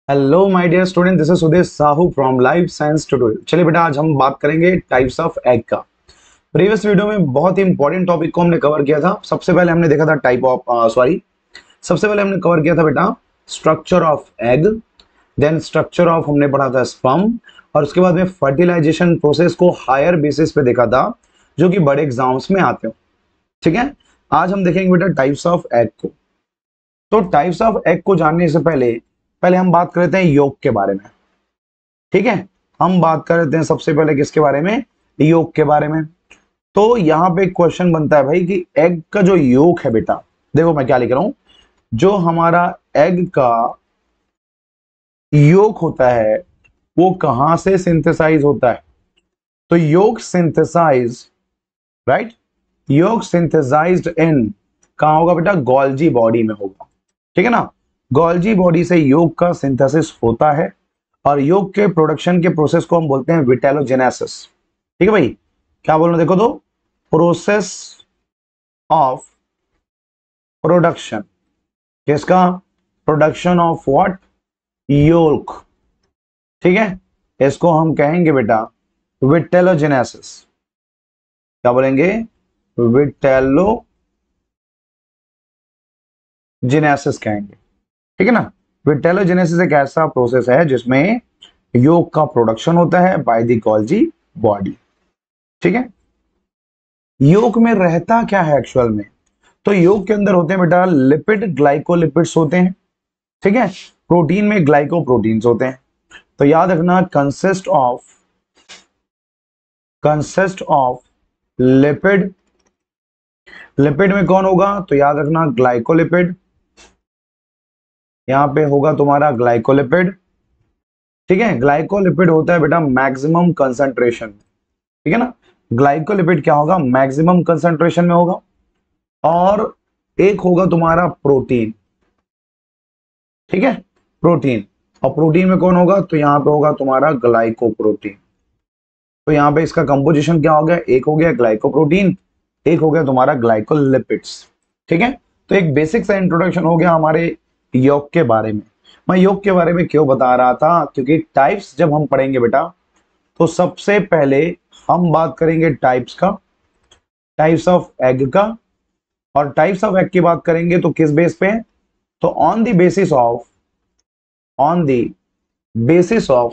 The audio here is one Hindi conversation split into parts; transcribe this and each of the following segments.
Hello my dear student, this is Sudesh Sahu from life science tutorial. चलिए बेटा, आज हम बात करेंगे टाइप्स ऑफ एग का। प्रीवियस वीडियो में बहुत ही इंपॉर्टेंट टॉपिक को हमने कवर किया था। सबसे पहले हमने देखा था सबसे पहले हमने कवर किया था बेटा structure of egg. Then structure of हमने पढ़ा था स्पर्म, और उसके बाद में फर्टिलाइजेशन प्रोसेस को हायर बेसिस पे देखा था, जो कि बड़े एग्जाम्स में आते हो। ठीक है, आज हम देखेंगे बेटा टाइप्स ऑफ एग को। तो टाइप्स ऑफ एग को जानने से पहले पहले हम बात करते हैं योग के बारे में। ठीक है, हम बात करते हैं सबसे पहले किसके बारे में, योग के बारे में। तो यहाँ पे एक क्वेश्चन बनता है भाई कि एग का जो योग है बेटा, देखो मैं क्या लिख रहा हूं, जो हमारा एग का योग होता है वो कहां से सिंथेसाइज होता है। तो yolk synthesize, right, yolk synthesized in कहां होगा बेटा, गोल्जी बॉडी में होगा। ठीक है ना, गोल्जी बॉडी से योग का सिंथेसिस होता है, और योग के प्रोडक्शन के प्रोसेस को हम बोलते हैं विटेलोजेनेसिस। ठीक है भाई, क्या बोल रहे हैं, देखो तो, प्रोसेस ऑफ प्रोडक्शन, किसका, प्रोडक्शन ऑफ व्हाट, योग। ठीक है, इसको हम कहेंगे बेटा विटेलोजेनेसिस। क्या बोलेंगे, विटेलोजेनेसिस कहेंगे। ठीक है ना, विटेलोजेनेसिस एक ऐसा प्रोसेस है जिसमें योग का प्रोडक्शन होता है बाय द गोल्जी बॉडी। ठीक है, योग में रहता क्या है एक्चुअल में, तो योग के अंदर होते हैं बेटा लिपिड, ग्लाइकोलिपिड्स होते हैं। ठीक है, प्रोटीन में ग्लाइकोप्रोटीन्स होते हैं। तो याद रखना, कंसिस्ट ऑफ लिपिड। लिपिड में कौन होगा, तो याद रखना ग्लाइकोलिपिड, यहां पे होगा तुम्हारा ग्लाइकोलिपिड। ठीक है, ग्लाइकोलिपिड होता है बेटा मैक्सिमम कंसंट्रेशन। ठीक है ना, ग्लाइकोलिपिड क्या होगा, मैक्सिमम कंसंट्रेशन में होगा। और एक होगा तुम्हारा प्रोटीन। ठीक है, प्रोटीन, और प्रोटीन में कौन होगा, तो यहां पे होगा तुम्हारा ग्लाइकोप्रोटीन। तो यहां पे इसका कंपोजिशन क्या हो गया, एक हो गया ग्लाइकोप्रोटीन, एक हो गया तुम्हारा ग्लाइकोलिपिड्स। ठीक है, तो एक बेसिक सा इंट्रोडक्शन हो गया हमारे योग के बारे में। मैं योग के बारे में क्यों बता रहा था, क्योंकि टाइप्स जब हम पढ़ेंगे बेटा, तो सबसे पहले हम बात करेंगे टाइप्स का, टाइप्स ऑफ एग का। और टाइप्स ऑफ एग की बात करेंगे तो किस बेस पे, तो on the basis of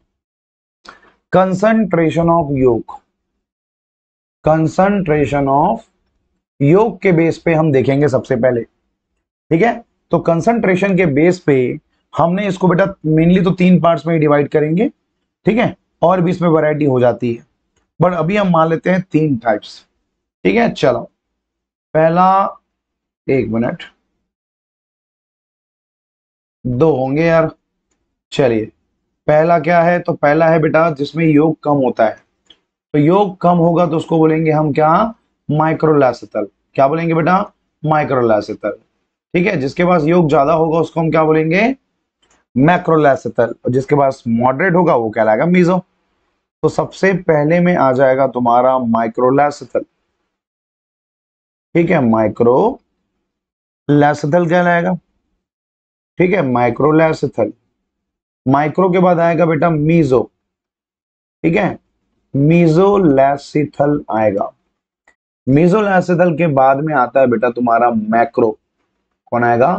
concentration of yolk, concentration of yolk के बेस पे हम देखेंगे सबसे पहले। ठीक है, तो कंसंट्रेशन के बेस पे हमने इसको बेटा मेनली तो 3 पार्ट्स में डिवाइड करेंगे। ठीक है, और भी इसमें वैरायटी हो जाती है, बट अभी हम मान लेते हैं 3 टाइप्स। ठीक है, चलो पहला, 1 मिनट, 2 होंगे यार। चलिए, पहला क्या है, तो पहला है बेटा जिसमें योग कम होता है। तो योग कम होगा तो उसको बोलेंगे हम क्या, माइक्रोलैसिथल। क्या बोलेंगे बेटा, माइक्रोलैसिथल। ठीक है, जिसके पास योग ज्यादा होगा उसको हम क्या बोलेंगे, मैक्रोलैसिथल। और जिसके पास मॉडरेट होगा वो कहलाएगा मीजो। तो सबसे पहले में आ जाएगा तुम्हारा माइक्रोलैसिथल। ठीक है, माइक्रोलैसिथल कहलाएगा। ठीक है, माइक्रोलैसिथल। माइक्रो के बाद आएगा बेटा मीजो। ठीक है, मीजोलैसिथल आएगा। मीजोलैसिथल के बाद में आता है बेटा तुम्हारा मैक्रो। कौन आएगा,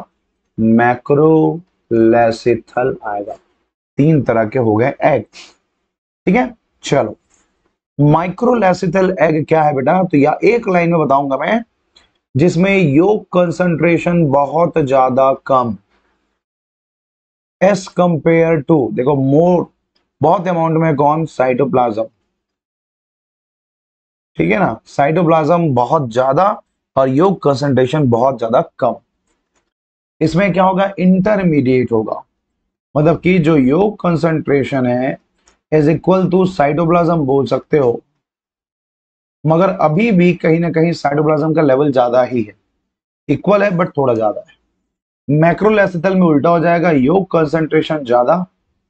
मैक्रोलैसिथल आएगा। 3 तरह के हो गए एग। ठीक है, चलो माइक्रोलैसिथल एग क्या है बेटा, तो या एक लाइन में बताऊंगा मैं, जिसमें योग कंसंट्रेशन बहुत ज्यादा कम, एस कंपेयर टू, देखो मोर, बहुत अमाउंट में कौन, साइटोप्लाज्म। ठीक है ना, साइटोप्लाज्म बहुत ज्यादा और योग कंसंट्रेशन बहुत ज्यादा कम। इसमें क्या होगा, इंटरमीडिएट होगा, मतलब कि जो योग कंसंट्रेशन है इज इक्वल टू साइटोप्लाज्म बोल सकते हो, मगर अभी भी कहीं ना कहीं साइटोप्लाज्म का लेवल ज्यादा ही है, इक्वल है बट थोड़ा ज्यादा है। मैक्रोलैसिथल में उल्टा हो जाएगा, योग कंसंट्रेशन ज्यादा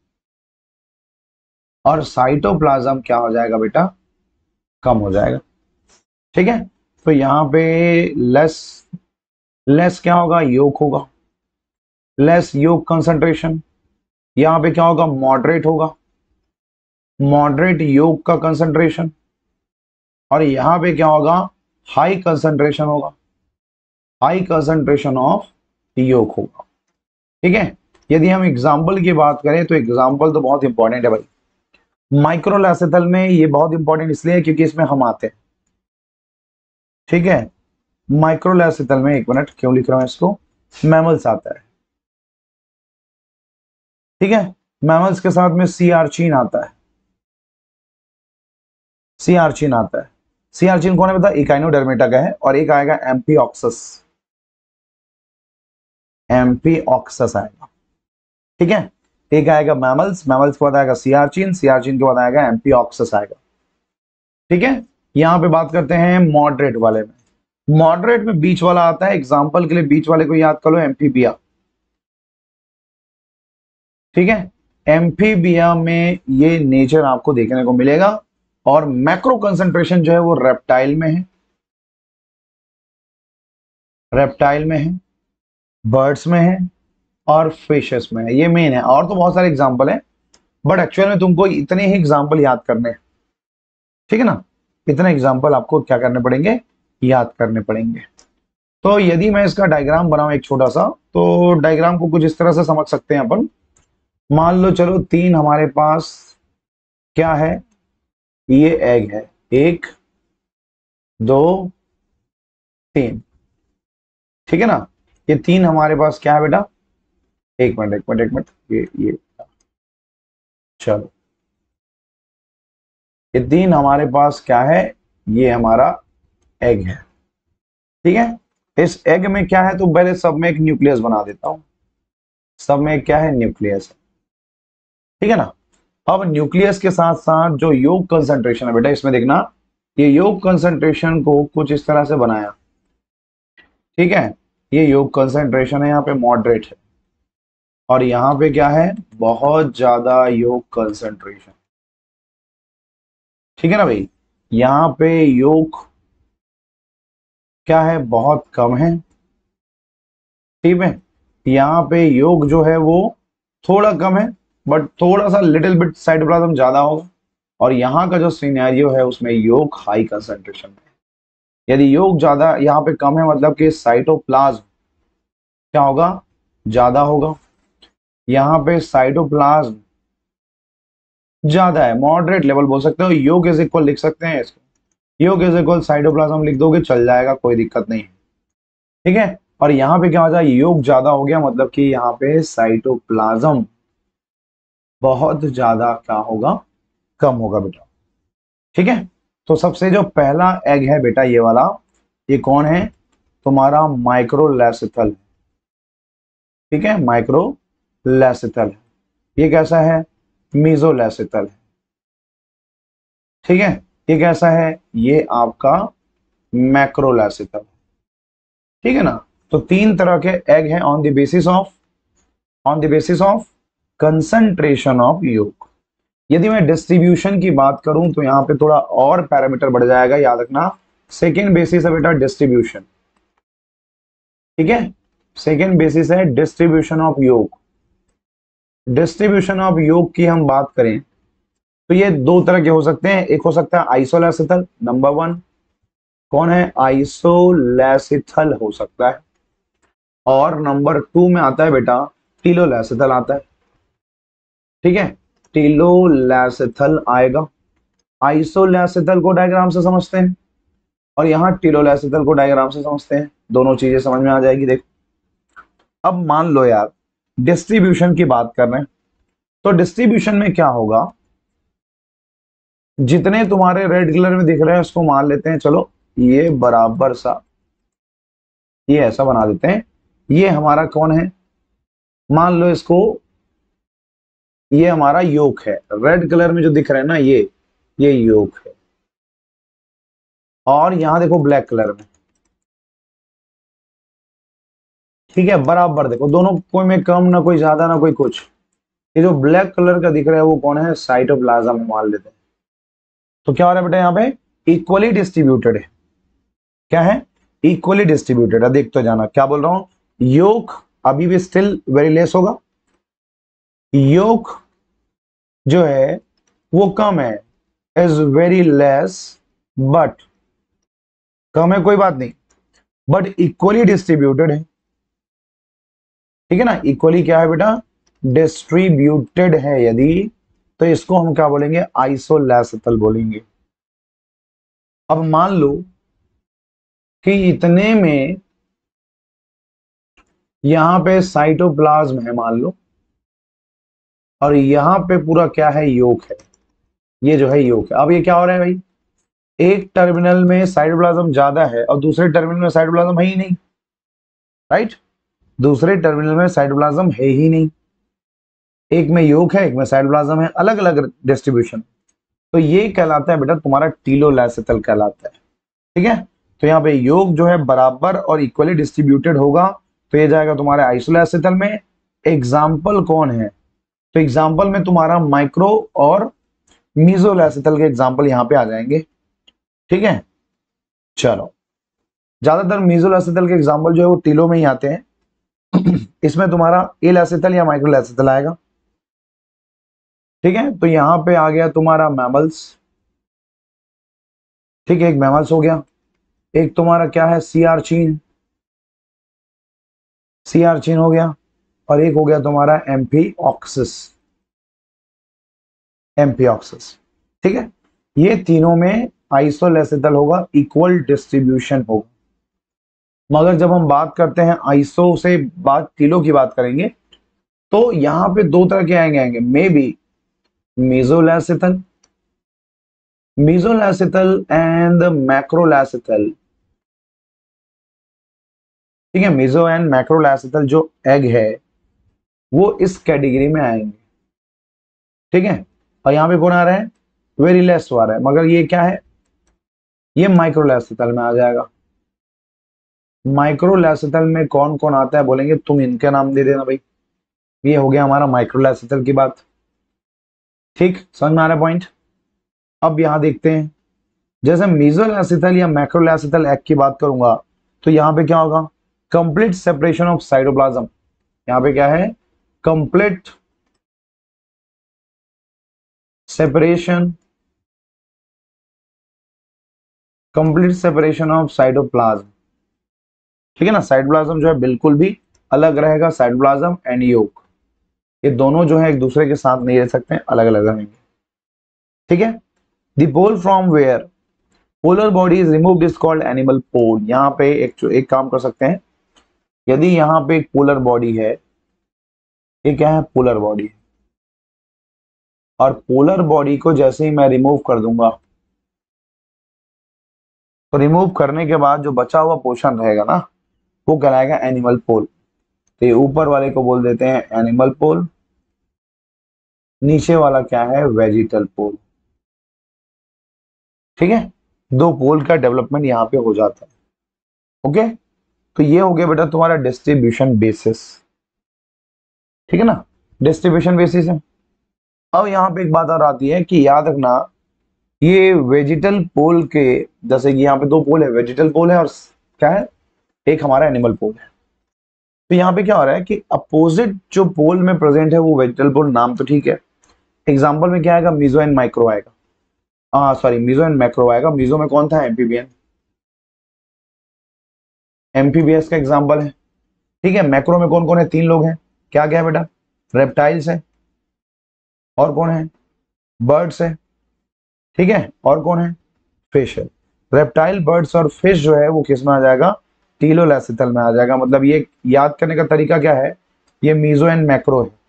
और साइटोप्लाज्म क्या हो जाएगा बेटा, कम हो जाएगा। ठीक है, तो यहां पे लेस, लेस क्या होगा, योग होगा, लेस योग कंसंट्रेशन, यहां पे क्या होगा, मॉडरेट होगा, मॉडरेट योग का कंसंट्रेशन। और यहां पे क्या होगा, हाई कंसंट्रेशन होगा, हाई कंसंट्रेशन ऑफ योग होगा। ठीक है। यदि हम एग्जाम्पल की बात करें तो एग्जाम्पल तो बहुत इंपॉर्टेंट है भाई। माइक्रोलैसेथल में ये बहुत इंपॉर्टेंट इसलिए है क्योंकि इसमें हम आते हैं। ठीक है। माइक्रोलैसेथल में, एक मिनट क्यों लिख रहा हूं इसको, मैमल्स आता है। ठीक है। मैमल्स के साथ में सी आर्चिन आता है, सी आर्चिन आता है। सी आर्चिन कौन है बता, इकाइनोडर्मेटा का है, और एक आएगा एम्फीऑक्सस, एम्फीऑक्सस आएगा। ठीक है। एक आएगा मैमल्स, मैमल्स के बाद आएगा सी आर्चिन, सी आर्चिन के बाद आएगा एम्फीऑक्सस आएगा। ठीक है। यहां पे बात करते हैं मॉडरेट वाले में। मॉडरेट में बीच वाला आता है, एग्जांपल के लिए बीच वाले को याद कर लो, एम्फीबिया। ठीक है। एम्फीबिया में ये नेचर आपको देखने को मिलेगा, और मैक्रो कंसंट्रेशन जो है वो रेप्टाइल में है, रेप्टाइल में है, बर्ड्स में है, और फिशेस में है। ये मेन है, और तो बहुत सारे एग्जांपल हैं, बट एक्चुअल में तुमको इतने ही एग्जांपल याद करने हैं। ठीक है ना, इतने एग्जांपल आपको क्या करने पड़ेंगे, याद करने पड़ेंगे। तो यदि मैं इसका डायग्राम बनाऊं एक छोटा सा, तो डायग्राम को कुछ इस तरह से समझ सकते हैं अपन। मान लो चलो तीन हमारे पास क्या है, ये एग है, एक, दो, तीन। ठीक है ना, ये तीन हमारे पास क्या है बेटा, एक मिनट एक मिनट एक मिनट, ये चलो, ये तीन हमारे पास क्या है, ये हमारा एग है। ठीक है। इस एग में क्या है, तो पहले सब में एक न्यूक्लियस बना देता हूं। सब में क्या है, न्यूक्लियस है। ठीक है ना। अब न्यूक्लियस के साथ साथ जो योग कंसंट्रेशन है बेटा, इसमें देखना, ये योग कंसंट्रेशन को कुछ इस तरह से बनाया। ठीक है। ये योग कंसंट्रेशन है, यहाँ पे मॉडरेट है, और यहाँ पे क्या है, बहुत ज्यादा योग कंसंट्रेशन। ठीक है ना भाई, यहाँ पे योग क्या है, बहुत कम है। ठीक है। यहाँ पे योग जो है वो थोड़ा कम है, बट थोड़ा सा लिटिल बिट साइटोप्लाज्म ज्यादा होगा। और यहाँ का जो सिनेरियो है उसमें योग हाई कंसंट्रेशन है। यदि योग ज्यादा यहाँ पे कम है, मतलब कि साइटोप्लाज्म क्या होगा, ज्यादा होगा। यहाँ पे साइटोप्लाज्म ज्यादा है, मॉडरेट लेवल बोल सकते हो, योग इज इक्वल लिख सकते हैं इसको, योग इज इक्वल साइटोप्लाज्म लिख दोगे चल जाएगा, कोई दिक्कत नहीं है। ठीक है। और यहाँ पे क्या हो जाए, योग ज्यादा हो गया, मतलब कि यहाँ पे साइटोप्लाज्म बहुत ज्यादा क्या होगा, कम होगा बेटा। ठीक है। तो सबसे जो पहला एग है बेटा, ये वाला, ये कौन है, तुम्हारा माइक्रोलैसिथल। ठीक है, माइक्रोलैसिथल। ये कैसा है, मीजोलैसिथल। ठीक है। ये कैसा है, ये आपका मैक्रोलैसिथल। ठीक है ना। तो तीन तरह के एग हैं on the basis of, on the basis of concentration of yolk. यदि मैं डिस्ट्रीब्यूशन की बात करूं तो यहां पे थोड़ा और पैरामीटर बढ़ जाएगा, याद रखना। सेकेंड बेसिस है बेटा डिस्ट्रीब्यूशन। ठीक है। सेकेंड बेसिस है distribution of yolk. Distribution of yolk की हम बात करें तो ये दो तरह के हो सकते हैं, एक हो सकता है आइसोलैसिथल, नंबर वन कौन है, आइसोलैसिथल हो सकता है, और नंबर टू में आता है बेटा टीलोलैसिथल आता है। ठीक है, टीलोलैसिथल आएगा। आइसोलैसिथल को डायग्राम से समझते हैं, और यहाँ टीलोलैसिथल को डायग्राम से समझते हैं, दोनों चीजें समझ में आ जाएगी। देखो, अब मान लो यार डिस्ट्रीब्यूशन की बात कर रहे हैं, तो डिस्ट्रीब्यूशन में क्या होगा, जितने तुम्हारे रेड कलर में दिख रहे हैं उसको मान लेते हैं, चलो ये बराबर सा, ये ऐसा बना देते हैं, ये हमारा कौन है, मान लो इसको, ये हमारा योग है। रेड कलर में जो दिख रहा है ना, ये योग है। और यहां देखो ब्लैक कलर में, ठीक है, बराबर देखो दोनों, कोई में कम ना कोई ज्यादा ना कोई कुछ। ये जो ब्लैक कलर का दिख रहा है वो कौन है, साइटोप्लाज्म मान लेते हैं। तो क्या हो रहा है बेटा, यहाँ पे इक्वली डिस्ट्रीब्यूटेड है। क्या है, इक्वली डिस्ट्रीब्यूटेड है। देख तो जाना क्या बोल रहा हूं, योग अभी भी स्टिल वेरी लेस होगा, योग जो है वो कम है, इज वेरी लेस, बट कम है कोई बात नहीं, बट इक्वली डिस्ट्रीब्यूटेड है। ठीक है ना, इक्वली क्या है बेटा, डिस्ट्रीब्यूटेड है यदि, तो इसको हम क्या बोलेंगे, आइसोलेसिटल बोलेंगे। अब मान लो कि इतने में यहां पे साइटोप्लाज्म है मान लो, और यहां पे पूरा क्या है, योग है, ये जो है योग है। अब ये क्या हो रहा है भाई, एक टर्मिनल में साइटोप्लाज्म ज्यादा है और दूसरे टर्मिनल में साइटोप्लाज्म है ही नहीं, राइट, दूसरे टर्मिनल में साइटोप्लाज्म है ही नहीं, एक में योग है एक में साइटोप्लाज्म है, अलग अलग डिस्ट्रीब्यूशन। तो ये कहलाता है बेटा तुम्हारा टीलोलासेटल कहलाता है। ठीक है, तो यहाँ पे योग जो है बराबर और इक्वली डिस्ट्रीब्यूटेड होगा, तो ये जाएगा तुम्हारे आइसोलेसिटल में। एग्जाम्पल कौन है, तो एग्जाम्पल में तुम्हारा माइक्रो और मीजोलेसिटल के एग्जाम्पल यहाँ पे आ जाएंगे। ठीक है, चलो, ज्यादातर मीजोलेसिटल के एग्जाम्पल जो है वो टीलो में ही आते हैं। इसमें तुम्हारा एलेसिटल या माइक्रोलेसिटल आएगा। ठीक है, तो यहाँ पे आ गया तुम्हारा मैमल्स। ठीक है, एक मैमल्स हो गया, एक तुम्हारा क्या है, सी आर्चिन, सी आर्चिन हो गया, और एक हो गया तुम्हारा एम्फीऑक्सिस, एम्फीऑक्सिस। ठीक है, ये तीनों में आइसोलेसिटल होगा, इक्वल डिस्ट्रीब्यूशन होगा। मगर जब हम बात करते हैं आइसो से बात किलो की बात करेंगे, तो यहां पे दो तरह के आएंगे मे बी मेसोलेसिटल, मेसोलेसिटल एंड मैक्रोलेसिटल। ठीक है, मेसो एंड मैक्रोलेसिटल जो एग है वो इस कैटेगरी में आएंगे। ठीक है, और यहाँ पे कौन आ रहा है, वेरी लेस आ रहा है, मगर ये क्या है, ये माइक्रोलेसिटल में आ जाएगा। माइक्रोलेसिटल में कौन कौन आता है बोलेंगे, तुम इनके नाम दे देना भाई। ये हो गया हमारा माइक्रोलेसिटल की बात। ठीक, समझ में आ रहा है पॉइंट। अब यहां देखते हैं, जैसे मीजोलेसिटल या मैक्रोलेसिटल एग की बात करूंगा, तो यहां पे क्या होगा, कंप्लीट सेपरेशन ऑफ साइटोप्लाज्म। यहां पे क्या है, complete separation, complete separation of cytoplasm. ठीक है ना, साइटोप्लाज्म जो है बिल्कुल भी अलग रहेगा, साइटोप्लाज्म एंड योग ये दोनों जो है एक दूसरे के साथ नहीं रह सकते, अलग अलग रहेंगे। ठीक है, the pole from where polar body is removed is called animal pole. यहाँ पे एक काम कर सकते हैं, यदि यहाँ पे एक पोलर बॉडी है, ये क्या है, पोलर बॉडी, और पोलर बॉडी को जैसे ही मैं रिमूव कर दूंगा, तो रिमूव करने के बाद जो बचा हुआ पोर्शन रहेगा ना, वो कहलाएगा एनिमल पोल। तो ये ऊपर वाले को बोल देते हैं एनिमल पोल, नीचे वाला क्या है, वेजिटल पोल। ठीक है, दो पोल का डेवलपमेंट यहाँ पे हो जाता है। ओके, तो ये हो गया बेटा तुम्हारा डिस्ट्रीब्यूशन बेसिस। ठीक है ना, डिस्ट्रीब्यूशन बेसिस है। अब यहाँ पे एक बात और आती है कि याद रखना, ये वेजिटल पोल के, जैसे कि यहाँ पे दो पोल है, वेजिटल पोल है और क्या है, एक हमारा एनिमल पोल है। तो यहाँ पे क्या हो रहा है कि अपोजिट जो पोल में प्रेजेंट है वो वेजिटल पोल, नाम तो ठीक है। एग्जाम्पल में क्या आएगा, मीजो एंड माइक्रो आएगा, हाँ सॉरी मीजो एंड मैक्रो आएगा। मीजो में कौन था, एम्फीबियन, एम्फीबियस का एग्जाम्पल है। ठीक है, मैक्रो में कौन कौन है, तीन लोग हैं, क्या क्या है बेटा, रेप्टाइल्स है, और कौन है, बर्ड्स है। ठीक है, और कौन है, फिश है। रेप्टाइल, बर्ड्स और फिश जो है वो किस में आ जाएगा, टीलोलेसिथल में आ जाएगा। मतलब ये याद करने का तरीका क्या है, ये मीजो एंड मैक्रो है,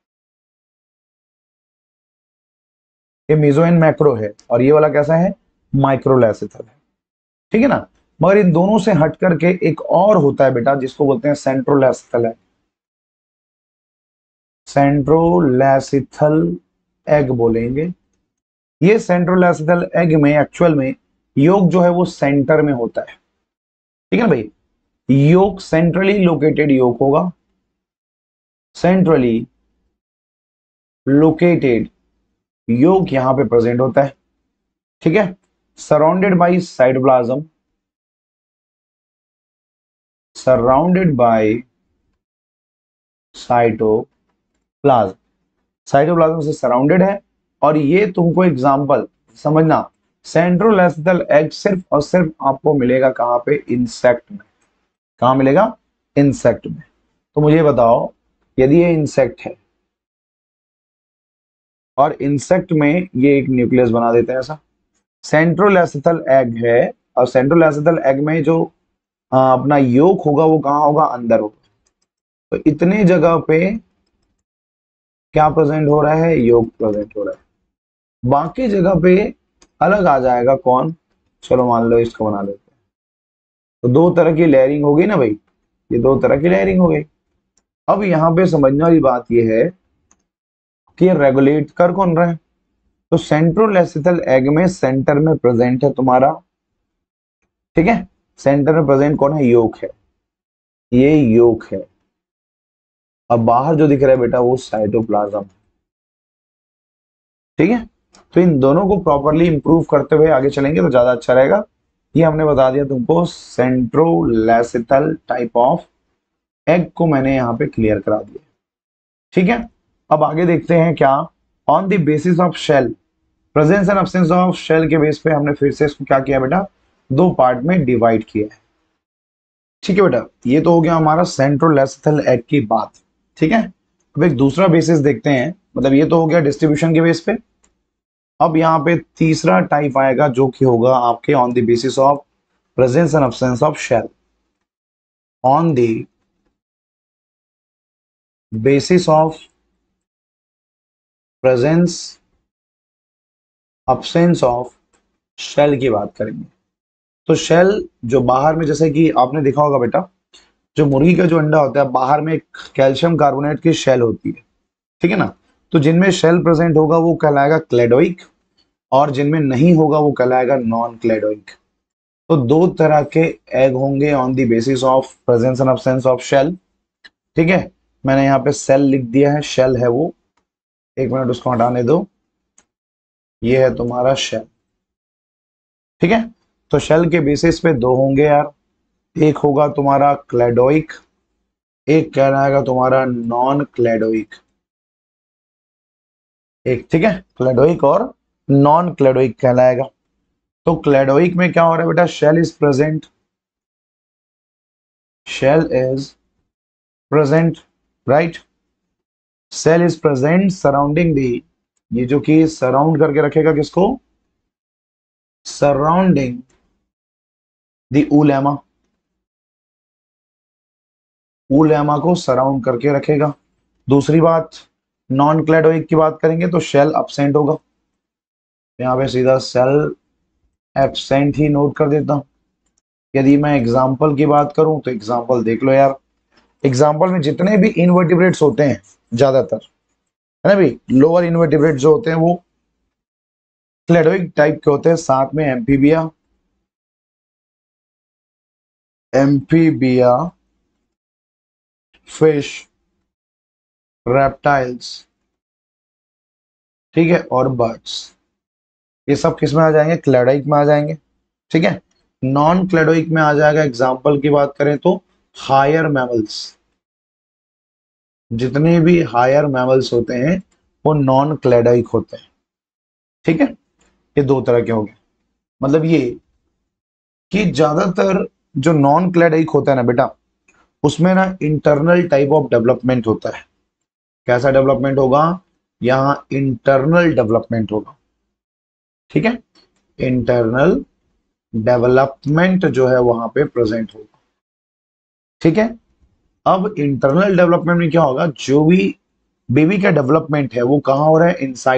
ये मीजो एंड मैक्रो है, और ये वाला कैसा है, माइक्रोलेसिथल है। ठीक है ना, मगर इन दोनों से हट करके एक और होता है बेटा जिसको बोलते हैं सेंट्रोलेसिथल है, सेंट्रोलेसिथल एग बोलेंगे। ये सेंट्रोलेसिथल एग में एक्चुअल में योग जो है वो सेंटर में होता है। ठीक है ना भाई, योग सेंट्रली लोकेटेड योग होगा, सेंट्रली लोकेटेड योग यहां पे प्रेजेंट होता है। ठीक है, surrounded by cytoplasm, surrounded by cytoplasm. Cytoplasm से सराउंडेड है। और ये तुमको एग्जांपल समझना, सेंट्रोलेसिथल एग सिर्फ और सिर्फ आपको मिलेगा कहाँ पे, इंसेक्ट में। कहाँ मिलेगा, इंसेक्ट में। तो मुझे बताओ, यदि ये इंसेक्ट है और इंसेक्ट में ये एक न्यूक्लियस बना देते हैं ऐसा, सेंट्रोलेसिथल एग है, और सेंट्रोलेसिथल एग में जो अपना योक होगा वो कहाँ होगा, अंदर होगा। तो इतने जगह पे क्या प्रेजेंट हो रहा है, योग प्रेजेंट हो रहा है। बाकी जगह पे अलग आ जाएगा कौन, चलो मान लो इसको बना लेते हैं। तो दो तरह की लेयरिंग होगी ना भाई, ये दो तरह की लेयरिंग हो गई। अब यहाँ पे समझने वाली बात ये है कि रेगुलेट कर कौन रहा है। तो सेंट्रोलेसिथल एग में सेंटर में प्रेजेंट है तुम्हारा, ठीक है, सेंटर में प्रेजेंट कौन है, योग है, ये योग है। अब बाहर जो दिख रहा है बेटा वो साइटोप्लाज्म, ठीक है। तो इन दोनों को प्रॉपरली इंप्रूव करते हुए आगे चलेंगे तो ज्यादा अच्छा रहेगा। ये हमने बता दिया तुमको, सेंट्रोलेसिथल टाइप ऑफ एग को मैंने यहाँ पे क्लियर करा दिया, ठीक है। अब आगे देखते हैं क्या, on the basis of shell, presence and absence of shell के बेस पे हमने फिर से इसको क्या किया बेटा, दो पार्ट में डिवाइड किया है, ठीक है बेटा। ये तो हो गया हमारा सेंट्रोलेसिथल एग की बात, ठीक है। अब एक दूसरा बेसिस देखते हैं, मतलब ये तो हो गया डिस्ट्रीब्यूशन के बेस पे। अब यहाँ पे तीसरा टाइप आएगा जो कि होगा आपके on the basis of presence and absence of shell, on the basis of presence absence of shell की बात करेंगे। तो शेल जो बाहर में, जैसे कि आपने देखा होगा बेटा, जो मुर्गी का जो अंडा होता है बाहर में एक कैल्शियम कार्बोनेट की शेल होती है, ठीक है ना। तो जिनमें शेल प्रेजेंट होगा वो कहलाएगा क्लेडोइक, और जिनमें नहीं होगा वो कहलाएगा नॉन क्लेडोइक। तो दो तरह के एग होंगे on the basis of presence and absence of shell, ठीक है। मैंने यहाँ पे सेल लिख दिया है, शेल है वो, एक मिनट उसको हटाने दो, ये है तुम्हारा शेल, ठीक है। तो शेल के बेसिस पे दो होंगे यार, एक होगा तुम्हारा क्लेडोइक, एक कहलाएगा तुम्हारा नॉन क्लेडोइक, एक, ठीक है, क्लेडोइक और नॉन क्लेडोइक कहलाएगा। तो क्लेडोइक में क्या हो रहा है बेटा, shell is present, shell is present, right, cell is present surrounding the, ये जो कि सराउंड करके रखेगा किसको, सराउंडिंग दी ऊलेमा, ऊलेमा को सराउंड करके रखेगा। दूसरी बात, नॉन क्लेडोइक की बात करेंगे तो शेल एब्सेंट होगा, यहाँ पे सीधा सेल एब्सेंट ही नोट कर देता हूं। यदि मैं एग्जाम्पल की बात करूं तो एग्जाम्पल देख लो यार, एग्जाम्पल में जितने भी इनवर्टिब्रेट्स होते हैं ज्यादातर, है ना भाई, लोअर इनवर्टिब्रेट जो होते हैं वो क्लेडोइक टाइप के होते हैं, साथ में एम्फीबिया, एम्फीबिया, फिश, रेप्टाइल्स, ठीक है, और बर्ड्स, ये सब किस में आ जाएंगे, क्लेडोइक में आ जाएंगे, ठीक है। नॉन क्लेडोइक में आ जाएगा, एग्जाम्पल की बात करें तो हायर मैमल्स, जितने भी हायर मैमल्स होते हैं वो नॉन क्लेडोइक होते हैं, ठीक है। ये दो तरह के हो गए, मतलब ये कि ज्यादातर जो नॉन क्लेडोइक होता है ना बेटा, उसमें ना इंटरनल टाइप ऑफ डेवलपमेंट होता है। कैसा डेवलपमेंट होगा, यहाँ इंटरनल डेवलपमेंट होगा, ठीक है, इंटरनल डेवलपमेंट जो है वहां पे प्रेजेंट होगा, ठीक है। अब इंटरनल डेवलपमेंट में क्या होगा, जो भी बेबी का डेवलपमेंट है वो कहाँ हो रहा है,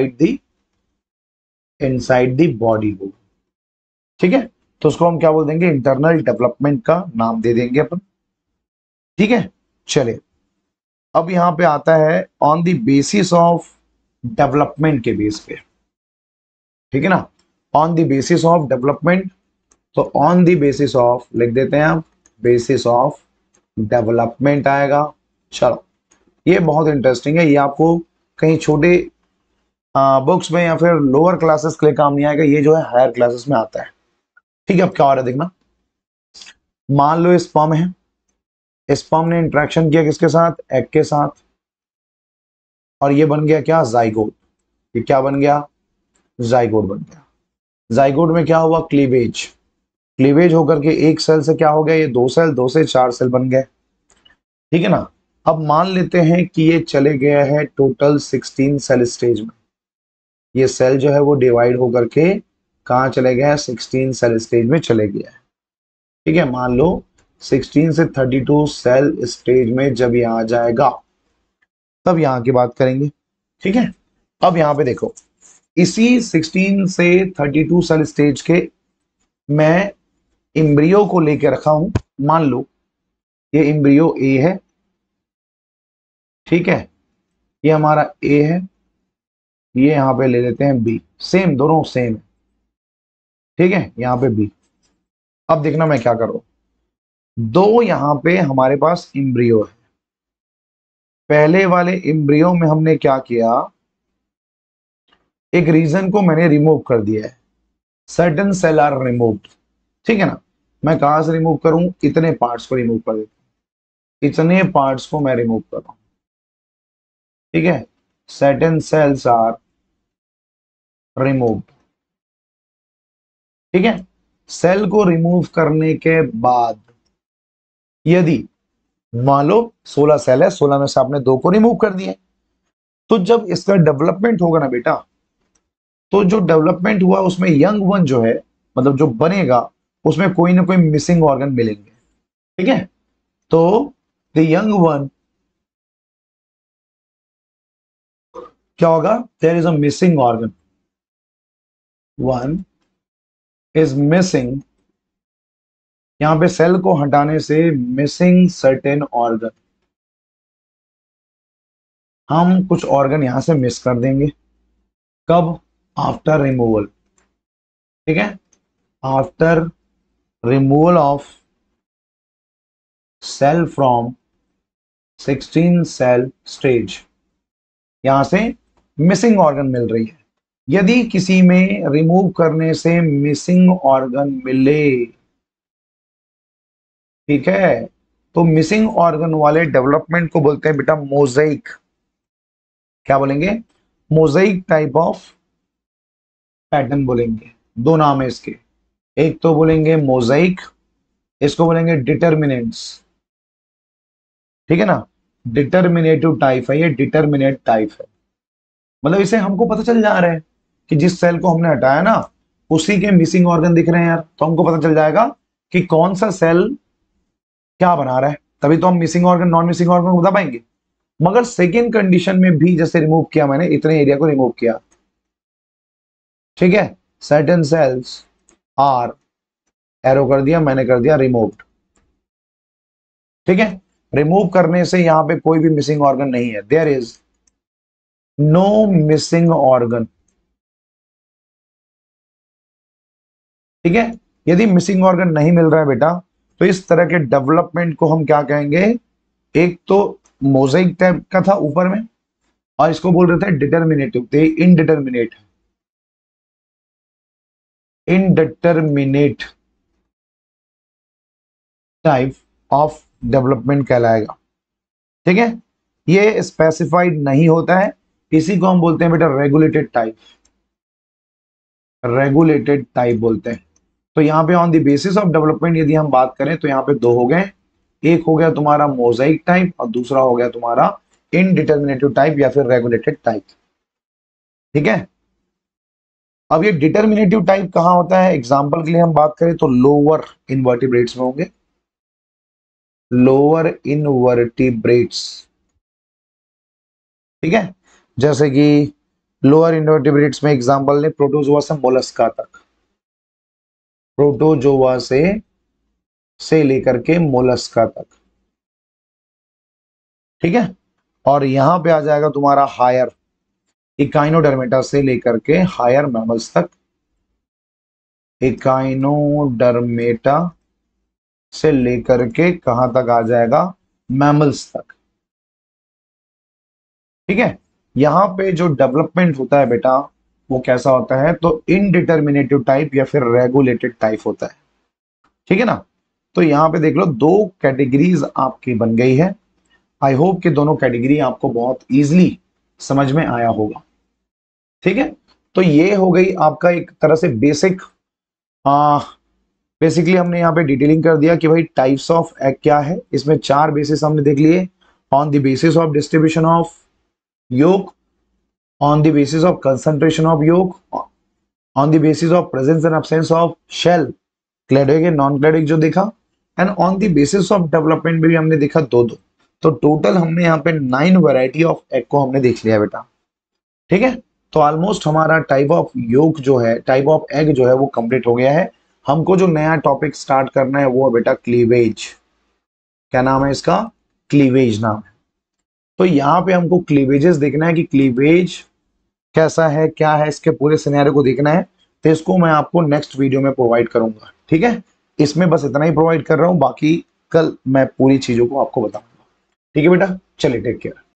इनसाइड दी बॉडी होगा, ठीक है। तो उसको हम क्या बोल देंगे, इंटरनल डेवलपमेंट का नाम दे देंगे अपन, ठीक है। चले, अब यहां पे आता है on the basis of development के बेस पे, ठीक है ना, on the basis of development. तो ऑन द बेसिस ऑफ लिख देते हैं हम, बेसिस ऑफ डेवलपमेंट आएगा। चलो, ये बहुत इंटरेस्टिंग है, ये आपको कहीं छोटे बुक्स में या फिर लोअर क्लासेस के लिए काम नहीं आएगा, ये जो है हायर क्लासेस में आता है, ठीक है। अब क्या हो रहा है देखना, मान लो स्पर्म है, स्पर्म ने इंटरेक्शन किया किसके साथ, एग के साथ, और ये बन गया क्या, जाइगोट। ये क्या बन गया, जाइगोट बन गया। जाइगोट में क्या हुआ, क्लीवेज। क्लीवेज होकर के एक सेल से क्या हो गया, ये दो सेल, दो से चार सेल बन गए। ठीक है ना। अब मान लेते हैं कि ये चले गया है टोटल 16 सेल स्टेज में। ये सेल जो है वो डिवाइड होकर के कहाँ चले गए हैं, 16 सेल स्टेज में चले गया है। ठीक है, मान लो 16 से 32 सेल स्टेज में जब ये आ जाएगा तब यहाँ की बात करेंगे। ठीक है, अब यहाँ पे देखो, इसी 16 से 32 सेल स्टेज के मैं इम्ब्रियो को लेके रखा हूं। मान लो ये इम्ब्रियो ए है, ठीक है, ये हमारा ए है, ये यहां पे ले लेते हैं बी, सेम, दोनों सेम है। ठीक है, यहां पे बी। अब देखना मैं क्या कर रहा हूं, दो यहां पे हमारे पास इम्ब्रियो है। पहले वाले इम्ब्रियो में हमने क्या किया, एक रीजन को मैंने रिमूव कर दिया है, सर्टेन सेल आर रिमूव्ड। ठीक है ना। मैं कहां से रिमूव करूं, इतने पार्ट्स को रिमूव कर देता हूं, इतने पार्ट्स को मैं रिमूव कर रहा हूं। ठीक है, सर्टेन सेल्स आर रिमूव्ड। ठीक है, सेल को रिमूव करने के बाद यदि मान लो 16 सेल है, 16 में से आपने दो को रिमूव कर दिए, तो जब इसका डेवलपमेंट होगा ना बेटा, तो जो डेवलपमेंट हुआ उसमें यंग वन जो है, मतलब जो बनेगा, उसमें कोई ना कोई मिसिंग ऑर्गन मिलेंगे। ठीक है, तो द यंग वन क्या होगा, there is a missing organ, one is missing. यहां पे सेल को हटाने से मिसिंग सर्टेन ऑर्गन, हम कुछ ऑर्गन यहां से मिस कर देंगे। कब, आफ्टर रिमूवल। ठीक है, after removal of cell from 16 cell stage, यहां से मिसिंग ऑर्गन मिल रही है। यदि किसी में रिमूव करने से मिसिंग ऑर्गन मिले, ठीक है, तो मिसिंग ऑर्गन वाले डेवलपमेंट को बोलते हैं बेटा मोजाइक। क्या बोलेंगे, मोजाइक टाइप ऑफ पैटर्न बोलेंगे। दो नाम है इसके, एक तो बोलेंगे मोजाइक, इसको बोलेंगे डिटर्मिनेंट्स। ठीक है ना, डिटर्मिनेटिव टाइप है ये, डिटर्मिनेट टाइप है। मतलब इसे हमको पता चल जा रहा है कि जिस सेल को हमने हटाया ना, उसी के मिसिंग ऑर्गन दिख रहे हैं यार, तो हमको पता चल जाएगा कि कौन सा सेल क्या बना रहा है, तभी तो हम missing organ non missing organ को बता पाएंगे। मगर सेकेंड कंडीशन में भी जैसे रिमूव किया मैंने, इतने एरिया को रिमूव किया, ठीक है, सर्टेन सेल्स आर, एरो कर दिया मैंने, कर दिया रिमूव्ड। ठीक है, रिमूव करने से यहां पे कोई भी मिसिंग ऑर्गन नहीं है, there is no missing organ. ठीक है, यदि मिसिंग ऑर्गन नहीं मिल रहा है बेटा, तो इस तरह के डेवलपमेंट को हम क्या कहेंगे, एक तो मोजाइक टाइप का था ऊपर में, और इसको बोल रहे थे डिटर्मिनेटिव, तो indeterminate, indeterminate type of development कहलाएगा। ठीक है, ये स्पेसिफाइड नहीं होता है, इसी को हम बोलते हैं बेटा रेगुलेटेड टाइप, रेगुलेटेड टाइप बोलते हैं। तो यहाँ पे on the basis of development यदि हम बात करें तो यहाँ पे दो हो गए, एक हो गया तुम्हारा मोजाइक टाइप और दूसरा हो गया तुम्हारा इनडिटर्मिनेटिव टाइप या फिर रेगुलेटेड टाइप। ठीक है, अब ये डिटर्मिनेटिव टाइप कहां होता है, एग्जांपल के लिए हम बात करें तो लोअर इनवर्टिब्रेट्स में होंगे, लोअर इनवर्टिब्रेट्स। ठीक है, जैसे कि लोअर इनवर्टिब्रेट्स में एग्जांपल ने प्रोटोजोआ से मोलस्का तक, प्रोटोजोआ से लेकर के मोलस्का तक। ठीक है, और यहां पे आ जाएगा तुम्हारा हायर, इकाइनोडर्मेटा से लेकर के हायर मैमल्स तक, इकाइनोडर्मेटा से लेकर के कहां तक आ जाएगा, मैमल्स तक। ठीक है, यहां पे जो डेवलपमेंट होता है बेटा वो कैसा होता है, तो इनडिटर्मिनेटिव टाइप या फिर रेगुलेटेड टाइप होता है। ठीक है ना, तो यहां पे देख लो दो कैटेगरीज आपकी बन गई है। आई होप कि दोनों कैटेगरी आपको बहुत इजीली समझ में आया होगा। ठीक है, तो ये हो गई आपका एक तरह से बेसिक, बेसिकली हमने यहाँ पे डिटेलिंग कर दिया कि भाई टाइप्स ऑफ एग क्या है। इसमें 4 बेसिस हमने देख लिए। On the basis of distribution of yolk, on the basis of concentration of yolk, on the basis of presence and absence of shell, cleidoic and non cleidoic जो देखा, and on the basis of development भी हमने देखा दो दो। तो टोटल हमने यहाँ पे 9 वैरायटी ऑफ एग को हमने देख लिया बेटा। ठीक है, तो ऑलमोस्ट हमारा टाइप ऑफ योक जो है, टाइप ऑफ एग जो है वो कंप्लीट हो गया है। हमको जो नया टॉपिक स्टार्ट करना है वो है बेटा क्लीवेज। क्या नाम है इसका? क्लीवेज नाम है। तो यहाँ पे हमको क्लीवेजेस देखना है कि क्लीवेज कैसा है, क्या है, इसके पूरे सिनेरियो को देखना है। तो इसको मैं आपको नेक्स्ट वीडियो में प्रोवाइड करूंगा। ठीक है, इसमें बस इतना ही प्रोवाइड कर रहा हूं, बाकी कल मैं पूरी चीजों को आपको बताऊंगा। ठीक है बेटा, चलिए टेक केयर।